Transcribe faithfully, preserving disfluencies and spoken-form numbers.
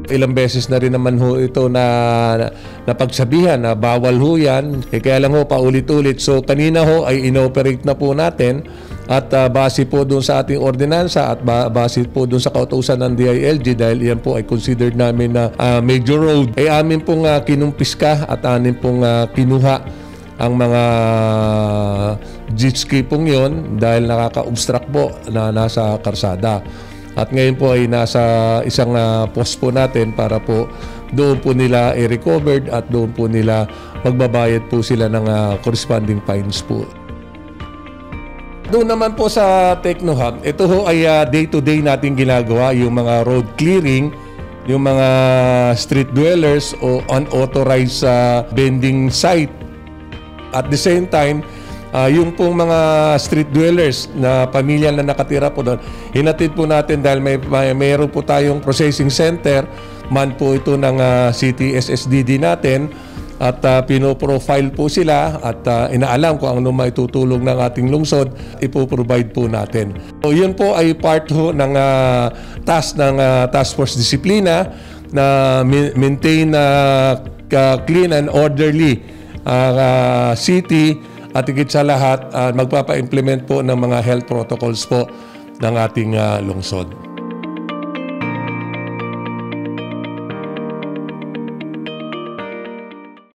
Ilang beses na rin naman ho ito na napagsabihan na bawal ho yan. Eh, kaya lang ho paulit-ulit. So kanina ho ay inoperate na po natin at uh, base po doon sa ating ordinansa at ba base po doon sa kautusan ng D I L G dahil yan po ay considered namin na uh, major road. Ay amin pong uh, kinumpiska at amin pong uh, kinuha ang mga jet ski pong yun dahil nakaka-obstruct po na nasa karsada. At ngayon po ay nasa isang uh, post po natin para po doon po nila i-recovered at doon po nila magbabayad po sila ng uh, corresponding fines po. Doon naman po sa Technohub, ito ho ay uh, day-to-day natin ginagawa yung mga road clearing, yung mga street dwellers o unauthorized uh, vending site. At the same time, Uh, yung pong mga street dwellers na pamilya na nakatira po doon, hinatid po natin dahil may, may mayroon po tayong processing center, man po ito ng uh, C T S S D D natin at uh, pinoprofile po sila at uh, inaalam kung ano maitutulong ng ating lungsod, ipoprovide po natin. So yun po ay part ho ng uh, task ng uh, Task Force Disiplina na maintain uh, clean and orderly uh, uh, city. At higit sa lahat, uh, magpapa-implement po ng mga health protocols po ng ating uh, lungsod.